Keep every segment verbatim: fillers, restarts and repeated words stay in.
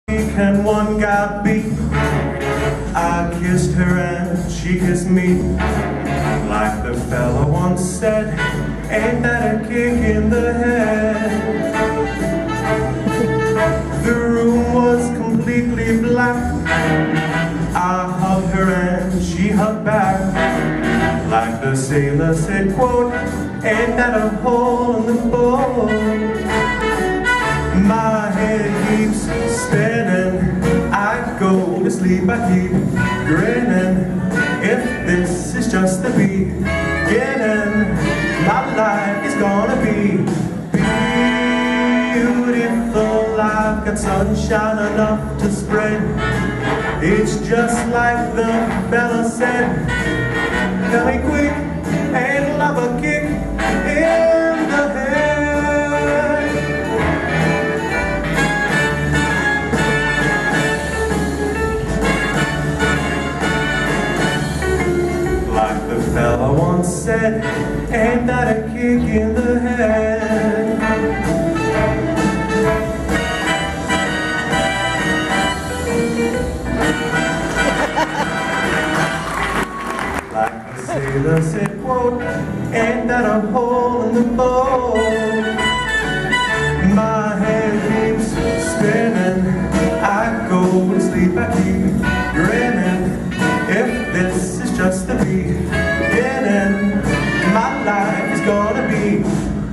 Can one guy be? I kissed her and she kissed me. Like the fella once said, ain't that a kick in the head? The room was completely black. I hugged her and she hugged back. Like the sailor said, quote, ain't that a hole in the boat? My head keeps spinning, I go to sleep, I keep grinning. If this is just the beginning, my life is gonna be beautiful. I've got sunshine enough to spread. It's just like the fella said, tell me quick, ain't love a kick in the head? The fella once said, ain't that a kick in the head? Like the sailor said, quote, ain't that a hole in the boat? My head keeps spinning, I go to sleep, I keep grinning. If this is just the beginning, my life is gonna be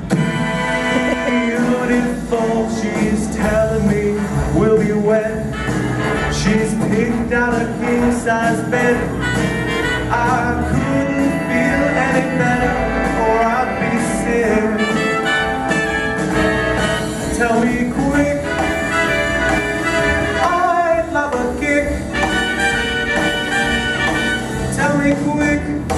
beautiful. She's telling me we'll be wet. She's picked out a king-size bed. I couldn't feel any better or I'd be sick. Tell me quick, I'd love a kick. Tell me quick,